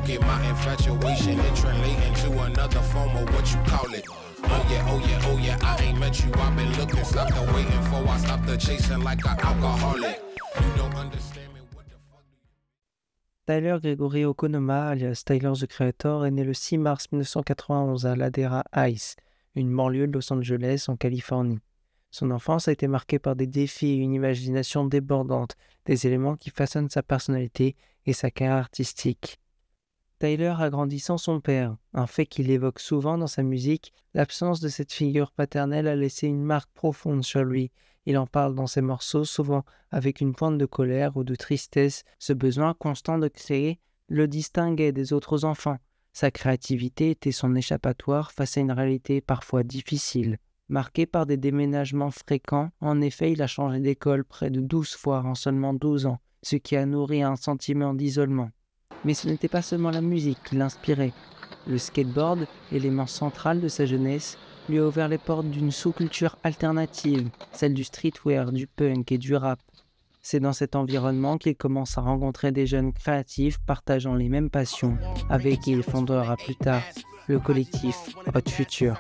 get my infatuation and translate into another form of what you call it. Oh yeah, oh yeah, oh yeah, I ain't met you, I've been looking, stopped the waiting for, I stopped the chasing like an alcoholic. You don't understand me, what the fuck do you... Tyler Gregory Okonoma, alias Tyler the Creator, est né le 6 mars 1991 à Ladera Heights, une banlieue de Los Angeles en Californie. Son enfance a été marquée par des défis et une imagination débordante, des éléments qui façonnent sa personnalité et sa carrière artistique. Tyler a grandi sans son père, un fait qu'il évoque souvent dans sa musique. L'absence de cette figure paternelle a laissé une marque profonde sur lui. Il en parle dans ses morceaux, souvent avec une pointe de colère ou de tristesse. Ce besoin constant de créer le distinguait des autres enfants. Sa créativité était son échappatoire face à une réalité parfois difficile. Marqué par des déménagements fréquents, en effet, il a changé d'école près de 12 fois en seulement 12 ans, ce qui a nourri un sentiment d'isolement. Mais ce n'était pas seulement la musique qui l'inspirait. Le skateboard, élément central de sa jeunesse, lui a ouvert les portes d'une sous-culture alternative, celle du streetwear, du punk et du rap. C'est dans cet environnement qu'il commence à rencontrer des jeunes créatifs partageant les mêmes passions, avec qui il fondera plus tard le collectif Hot Future.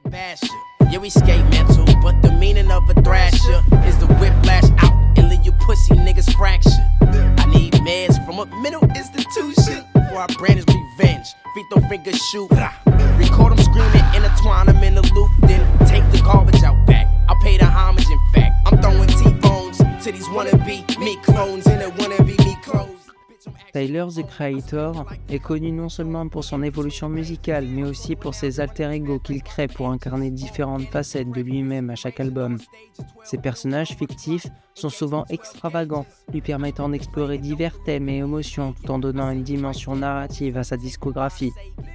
Yeah, we skate mental, but the meaning of a thrasher is the whiplash out and leave you pussy niggas fractured. I need meds from a mental institution for our brand is revenge. Feet throw fingers shoot. Record them screaming, intertwine them in the loop, then take the garbage out back. I'll pay the homage, in fact. I'm throwing T-bones to these wannabe me clones and the wannabe me clones. Tyler the Creator est connu non seulement pour son évolution musicale, mais aussi pour ses alter-ego qu'il crée pour incarner différentes facettes de lui-même à chaque album. Ses personnages fictifs sont souvent extravagants, lui permettant d'explorer divers thèmes et émotions tout en donnant une dimension narrative à sa discographie.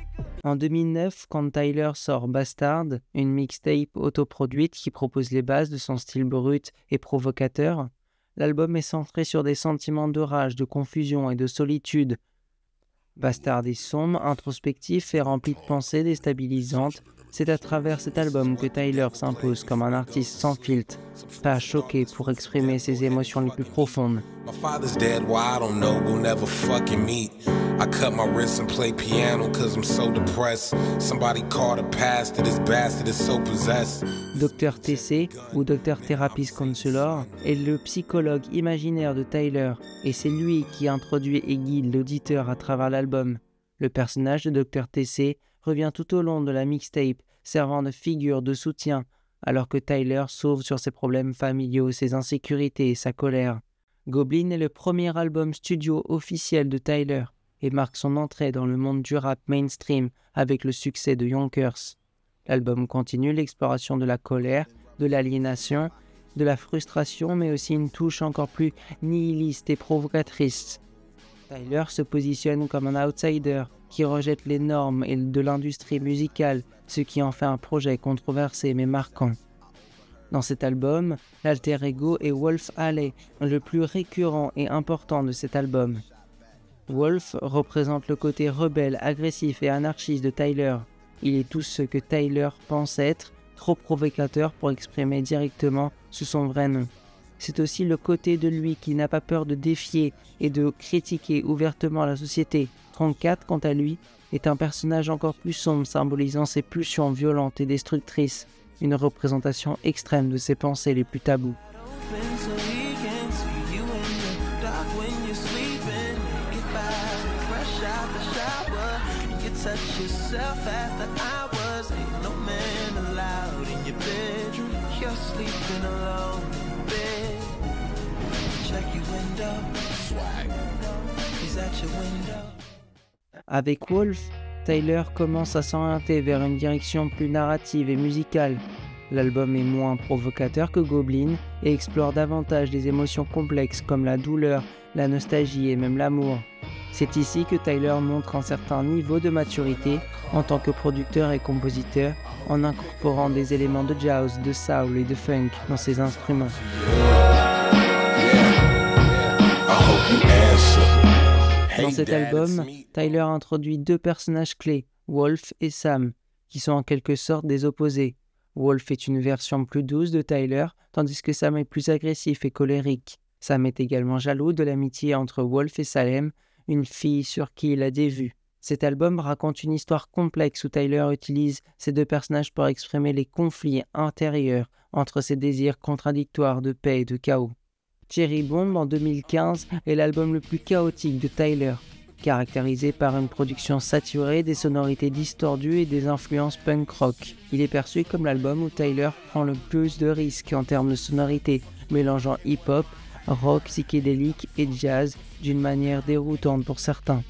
En 2009, quand Tyler sort Bastard, une mixtape autoproduite qui propose les bases de son style brut et provocateur, l'album est centré sur des sentiments de rage, de confusion et de solitude. Bastard est sombre, introspectif et rempli de pensées déstabilisantes. C'est à travers cet album que Tyler s'impose comme un artiste sans filtre, pas choqué pour exprimer ses émotions les plus profondes. My father's dead, why I don't know, we'll never fucking meet. I cut my wrist and play piano cause I'm so depressed. Somebody called a pastor, this bastard is so possessed. Dr TC, ou Dr Therapist Counselor, est le psychologue imaginaire de Tyler, et c'est lui qui introduit et guide l'auditeur à travers l'album. Le personnage de Dr TC revient tout au long de la mixtape, servant de figure de soutien, alors que Tyler s'ouvre sur ses problèmes familiaux, ses insécurités et sa colère. Goblin est le premier album studio officiel de Tyler et marque son entrée dans le monde du rap mainstream avec le succès de Yonkers. L'album continue l'exploration de la colère, de l'aliénation, de la frustration, mais aussi une touche encore plus nihiliste et provocatrice. Tyler se positionne comme un outsider qui rejette les normes et de l'industrie musicale, ce qui en fait un projet controversé mais marquant. Dans cet album, l'alter ego est Wolf Alley, le plus récurrent et important de cet album. Wolf représente le côté rebelle, agressif et anarchiste de Tyler. Il est tout ce que Tyler pense être, trop provocateur pour exprimer directement sous son vrai nom. C'est aussi le côté de lui qui n'a pas peur de défier et de critiquer ouvertement la société. 34, quant à lui, est un personnage encore plus sombre, symbolisant ses pulsions violentes et destructrices, une représentation extrême de ses pensées les plus tabous. Avec Wolf, Tyler commence à s'orienter vers une direction plus narrative et musicale. L'album est moins provocateur que Goblin et explore davantage des émotions complexes comme la douleur, la nostalgie et même l'amour. C'est ici que Tyler montre un certain niveau de maturité en tant que producteur et compositeur en incorporant des éléments de jazz, de soul et de funk dans ses instruments. Dans cet album, Tyler introduit deux personnages clés, Wolf et Sam, qui sont en quelque sorte des opposés. Wolf est une version plus douce de Tyler, tandis que Sam est plus agressif et colérique. Sam est également jaloux de l'amitié entre Wolf et Salem, une fille sur qui il a des vues. Cet album raconte une histoire complexe où Tyler utilise ces deux personnages pour exprimer les conflits intérieurs entre ses désirs contradictoires de paix et de chaos. Cherry Bomb en 2015 est l'album le plus chaotique de Tyler, caractérisé par une production saturée, des sonorités distordues et des influences punk rock. Il est perçu comme l'album où Tyler prend le plus de risques en termes de sonorité, mélangeant hip-hop, rock psychédélique et jazz d'une manière déroutante pour certains.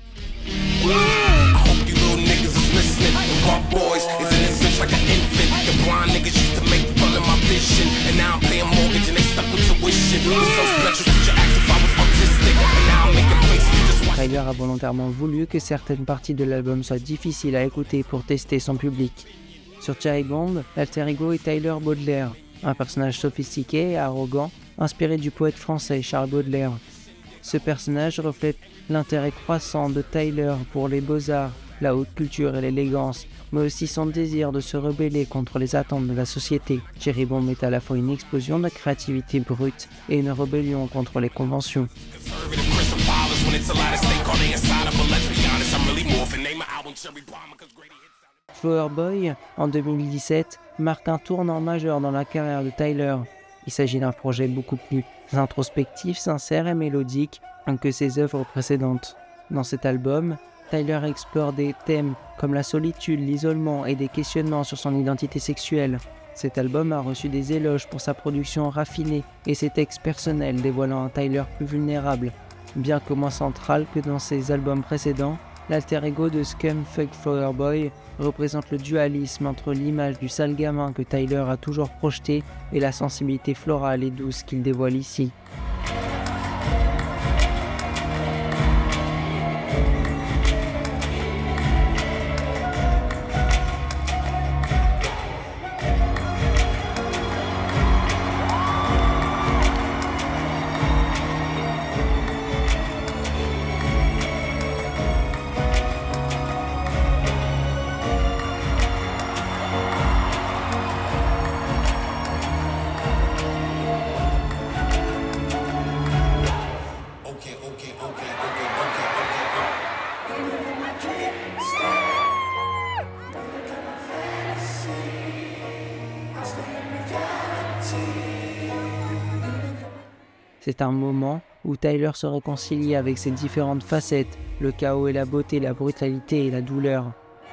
Tyler a volontairement voulu que certaines parties de l'album soient difficiles à écouter pour tester son public. Sur Cherry Bomb, l'alter ego est Tyler Baudelaire, un personnage sophistiqué et arrogant, inspiré du poète français Charles Baudelaire. Ce personnage reflète l'intérêt croissant de Tyler pour les beaux-arts, la haute culture et l'élégance, mais aussi son désir de se rebeller contre les attentes de la société. Cherry Bomb est à la fois une explosion de créativité brute et une rébellion contre les conventions. Flower Boy, en 2017, marque un tournant majeur dans la carrière de Tyler. Il s'agit d'un projet beaucoup plus introspectif, sincère et mélodique que ses œuvres précédentes. Dans cet album, Tyler explore des thèmes comme la solitude, l'isolement et des questionnements sur son identité sexuelle. Cet album a reçu des éloges pour sa production raffinée et ses textes personnels dévoilant un Tyler plus vulnérable. Bien que moins central que dans ses albums précédents, l'alter ego de Scumfuck Flower Boy représente le dualisme entre l'image du sale gamin que Tyler a toujours projeté et la sensibilité florale et douce qu'il dévoile ici. C'est un moment où Tyler se réconcilie avec ses différentes facettes, le chaos et la beauté, la brutalité et la douleur.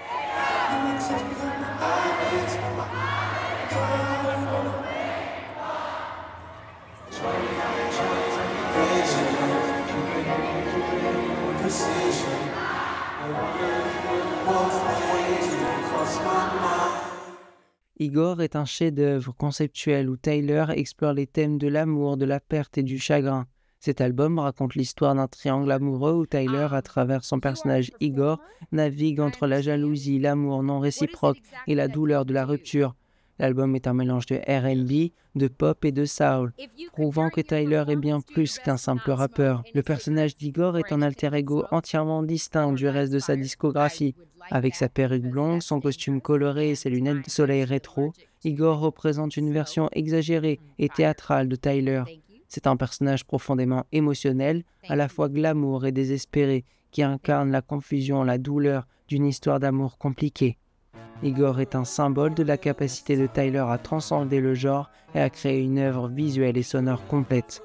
Igor est un chef-d'œuvre conceptuel où Tyler explore les thèmes de l'amour, de la perte et du chagrin. Cet album raconte l'histoire d'un triangle amoureux où Tyler, à travers son personnage Igor, navigue entre la jalousie, l'amour non réciproque et la douleur de la rupture. L'album est un mélange de R&B, de pop et de soul, prouvant que Tyler est bien plus qu'un simple rappeur. Le personnage d'Igor est un alter ego entièrement distinct du reste de sa discographie. Avec sa perruque blonde, son costume coloré et ses lunettes de soleil rétro, Igor représente une version exagérée et théâtrale de Tyler. C'est un personnage profondément émotionnel, à la fois glamour et désespéré, qui incarne la confusion, la douleur d'une histoire d'amour compliquée. Igor est un symbole de la capacité de Tyler à transcender le genre et à créer une œuvre visuelle et sonore complète.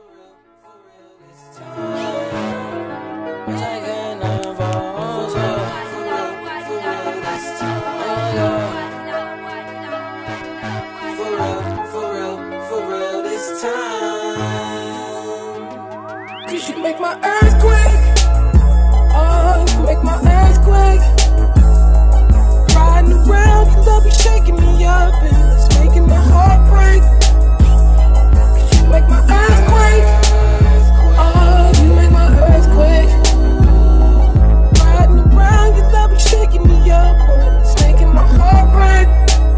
Make my earthquake, oh, make my earthquake. Riding around, you love me shaking me up, and it's making my heart break. You make my earthquake, oh, you make my earthquake. Riding around, you love me shaking me up, and it's making my heart break.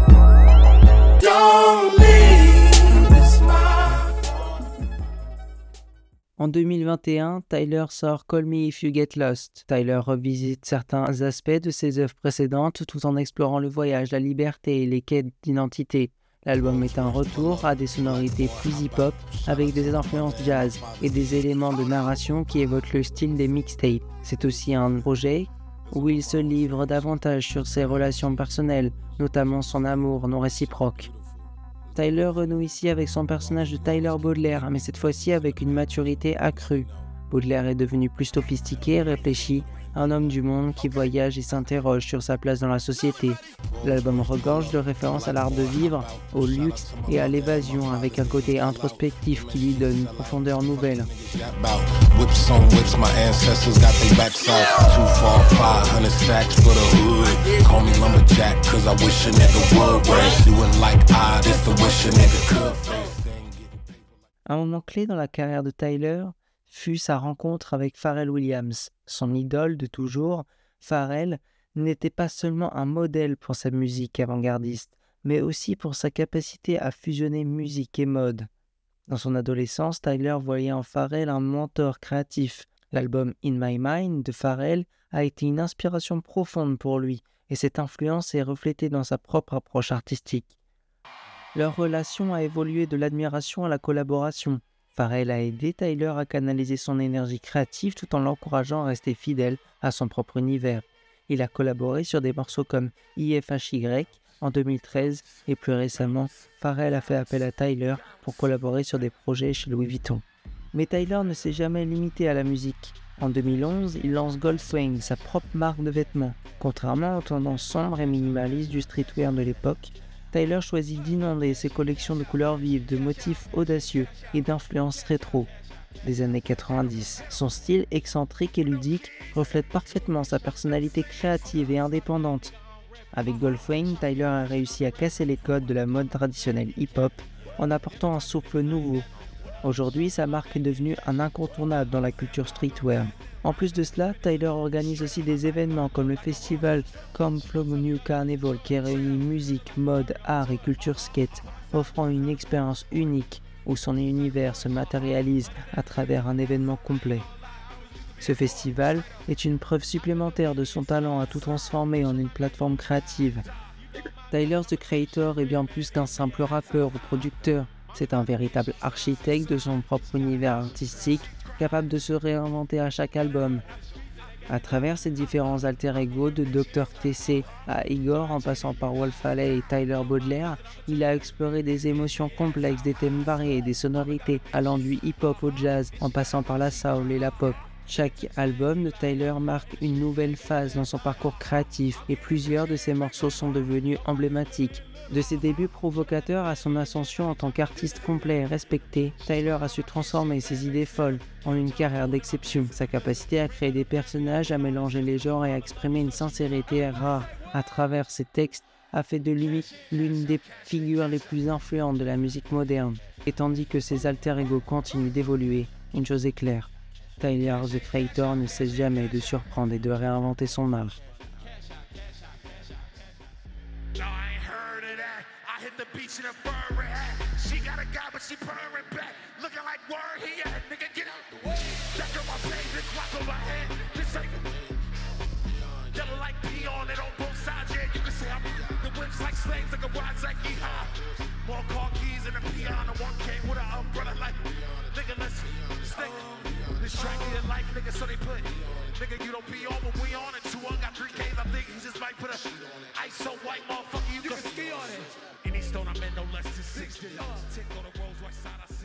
Don't leave, it's my fault. En 2021, Tyler sort Call Me If You Get Lost. Tyler revisite certains aspects de ses œuvres précédentes tout en explorant le voyage, la liberté et les quêtes d'identité. L'album est un retour à des sonorités plus hip-hop avec des influences jazz et des éléments de narration qui évoquent le style des mixtapes. C'est aussi un projet où il se livre davantage sur ses relations personnelles, notamment son amour non réciproque. Tyler renoue ici avec son personnage de Tyler Baudelaire, mais cette fois-ci avec une maturité accrue. Baudelaire est devenu plus sophistiqué et réfléchi, un homme du monde qui voyage et s'interroge sur sa place dans la société. L'album regorge de références à l'art de vivre, au luxe et à l'évasion, avec un côté introspectif qui lui donne une profondeur nouvelle. Un moment clé dans la carrière de Tyler fut sa rencontre avec Pharrell Williams. Son idole de toujours, Pharrell n'était pas seulement un modèle pour sa musique avant-gardiste, mais aussi pour sa capacité à fusionner musique et mode. Dans son adolescence, Tyler voyait en Pharrell un mentor créatif. L'album In My Mind de Pharrell a été une inspiration profonde pour lui, et cette influence est reflétée dans sa propre approche artistique. Leur relation a évolué de l'admiration à la collaboration. Pharrell a aidé Tyler à canaliser son énergie créative tout en l'encourageant à rester fidèle à son propre univers. Il a collaboré sur des morceaux comme IFHY en 2013 et plus récemment, Pharrell a fait appel à Tyler pour collaborer sur des projets chez Louis Vuitton. Mais Tyler ne s'est jamais limité à la musique. En 2011, il lance Goldwing, sa propre marque de vêtements. Contrairement aux tendances sombres et minimalistes du streetwear de l'époque, Tyler choisit d'inonder ses collections de couleurs vives, de motifs audacieux et d'influences rétro des années 90. Son style excentrique et ludique reflète parfaitement sa personnalité créative et indépendante. Avec Goldwing, Tyler a réussi à casser les codes de la mode traditionnelle hip-hop en apportant un souffle nouveau. Aujourd'hui, sa marque est devenue un incontournable dans la culture streetwear. En plus de cela, Tyler organise aussi des événements comme le festival Come From New Carnival qui réunit musique, mode, art et culture skate, offrant une expérience unique où son univers se matérialise à travers un événement complet. Ce festival est une preuve supplémentaire de son talent à tout transformer en une plateforme créative. Tyler, the Creator, est bien plus qu'un simple rappeur ou producteur. C'est un véritable architecte de son propre univers artistique, capable de se réinventer à chaque album. À travers ses différents alter-ego de Dr TC à Igor en passant par Wolf Alley et Tyler Baudelaire, il a exploré des émotions complexes, des thèmes variés, des sonorités allant du hip-hop au jazz en passant par la soul et la pop. Chaque album de Tyler marque une nouvelle phase dans son parcours créatif et plusieurs de ses morceaux sont devenus emblématiques. De ses débuts provocateurs à son ascension en tant qu'artiste complet et respecté, Tyler a su transformer ses idées folles en une carrière d'exception. Sa capacité à créer des personnages, à mélanger les genres et à exprimer une sincérité rare à travers ses textes a fait de lui l'une des figures les plus influentes de la musique moderne. Et tandis que ses alter-ego continuent d'évoluer, une chose est claire, Tyler, the Creator, ne cesse jamais de surprendre et de réinventer son art. More car keys and a piano, one came with an umbrella like, nigga, let's stick this track in your life, nigga, so they put, nigga, you don't be on, but we on it, 2-1, got 3Ks, I think he just might put a ice so white, motherfucker, you can ski on it. Any stone I'm in, no less than 60. Tick on the Rolls Royce side,